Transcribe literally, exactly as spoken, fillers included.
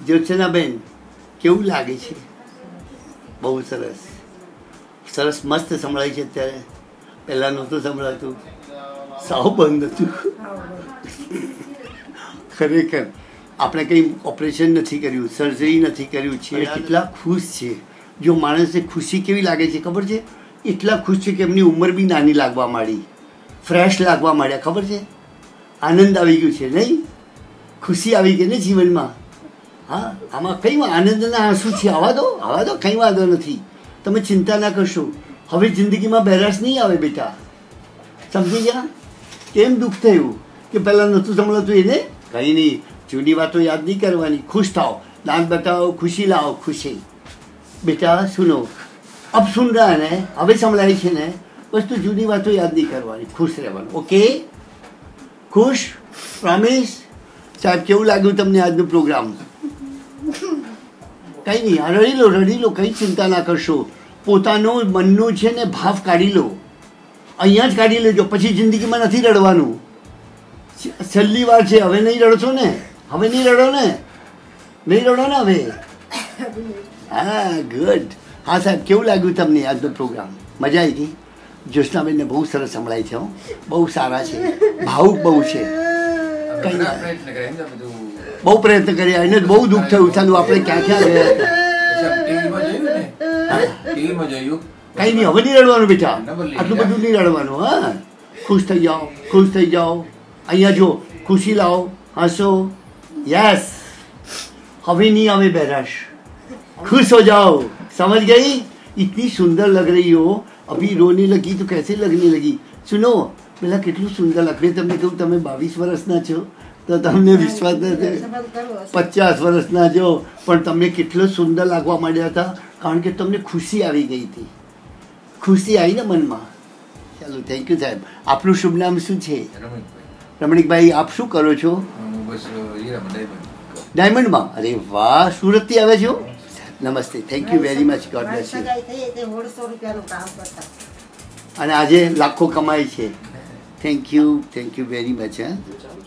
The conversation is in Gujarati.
જ્યોત્સનાબેન કેવું લાગે છે? બહુ સરસ સરસ મસ્ત સંભળાય છે અત્યારે. પહેલાં નહોતું સંભળાતું, સાવ બંધ હતું. ખરેખર આપણે કંઈ ઓપરેશન નથી કર્યું, સર્જરી નથી કર્યું છે. કેટલા ખુશ છે. જો માણસને ખુશી કેવી લાગે છે ખબર છે? એટલા ખુશ છે કે એમની ઉંમર બી નાની લાગવા માંડી, ફ્રેશ લાગવા માંડ્યા. ખબર છે? આનંદ આવી ગયું છે નહીં? ખુશી આવી ગઈ ને જીવનમાં. હા, આમાં કંઈ આનંદના આંસુ છે. આવા દો આવા દો કંઈ વાંધો નથી. તમે ચિંતા ના કરશો. હવે જિંદગીમાં બેરાશ નહીં આવે બેટા. સમજી ગયા? કેમ દુઃખ થયું કે પહેલાં નહોતું સંભળાતું એને? કંઈ નહીં, જૂની વાતો યાદ નહીં કરવાની. ખુશ થાઓ, દાંત બતાવો, ખુશી લાવો. ખુશી બેટા સુનો, અબ સુન રહ્યા ને, હવે સંભળાય છે ને, બસ તું જૂની વાતો યાદ નહીં કરવાની, ખુશ રહેવાનું. ઓકે? ખુશ? પ્રોમિસ? સાહેબ કેવું લાગ્યું તમને આજનો પ્રોગ્રામ? કંઈ નહીં, આ રડી લો રડી લો, કંઈ ચિંતા ના કરશો. પોતાનું મનનું છે ને ભાવ કાઢી લો, અહીંયા જ કાઢી લેજો. પછી જિંદગીમાં નથી રડવાનું. છેલ્લી વાર છે, હવે નહીં રડશો ને? હવે નહીં રડો ને? નહીં રડો ને હવે? હા, ગુડ. હા સાહેબ કેવું લાગ્યું તમને આજનો પ્રોગ્રામ? મજા આવી ગઈ? જ્યોત્સનાબેનને બહુ સરસ સંભળાય છે. બહુ સારા છે, ભાવુક બહુ છે. કંઈ બહુ પ્રયત્ન કર્યા, એને બહુ દુઃખ થયું. ચાલું આપણે ક્યાં ક્યાં ગયા હતા. કંઈ નહીં, હવે નહીં રડવાનું બેટા, આટલું બધું નહીં રડવાનું. હા, ખુશ થઈ જાઓ, ખુશ થઈ જાઓ. અહીંયા જો ખુશી લાવો, હસો. યસ, હવે नहीं આવે બેરાશ. खुश हो जाओ. समझ गई? इतनी सुंदर लग रही हो. अभी रोने लगी तो कैसे लगने लगी? सुनो પેલા કેટલું સુંદર લાગે. તમને કહું તમે બાવીસ વર્ષના છો તો તમને વિશ્વાસ નથી. પચાસ વર્ષના છો પણ તમને કેટલો સુંદર લાગવા માંડ્યા હતા, કારણ કે તમને ખુશી આવી ગઈ હતી. ખુશી આવી ને મનમાં. ચાલો, થેન્ક યુ સાહેબ. આપનું શુભ નામ શું છે? રમણીકભાઈ, આપ શું કરો છો? ડાયમંડમાં? અરે વાહ, સુરતથી આવે છો? નમસ્તે, thank you very much. God bless you. અને આજે લાખો કમાય છે. Thank you, thank you very much. હા,